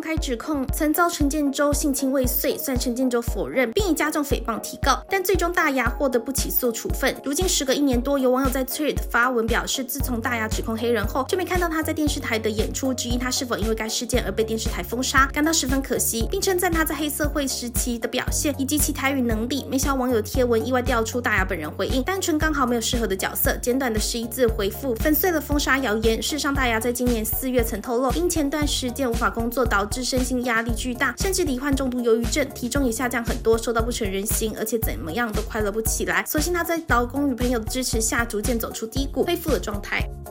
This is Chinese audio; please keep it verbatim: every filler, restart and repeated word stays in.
开指控曾遭陈建州性侵未遂，虽然陈建州否认，并以加重诽谤提告，但最终大牙获得不起诉处分。如今时隔一年多，有网友在 Twitter 发文表示，自从大牙指控黑人后，就没看到他在电视台的演出，质疑他是否因为该事件而被电视台封杀，感到十分可惜，并称赞他在黑社会时期的表现以及其台语能力。没想到网友贴文意外调出大牙本人回应，单纯刚好没有适合的角色，简短的十一字回复粉碎了封杀谣言。事实上，大牙在今年四月曾透露，因前段时间无法工作，导致身心压力巨大，甚至罹患重度忧郁症，体重也下降很多，瘦到不成人形，而且怎么样都快乐不起来。所幸他在老公与朋友的支持下，逐渐走出低谷，恢复了状态。